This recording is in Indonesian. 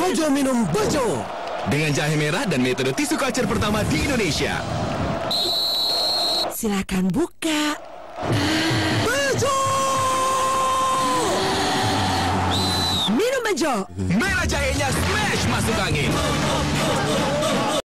Bejo minum Bejo dengan jahe merah dan metode tisu kacer pertama di Indonesia. Silakan buka. Bejo! Minum Bejo. Merah jahenya smash masuk angin.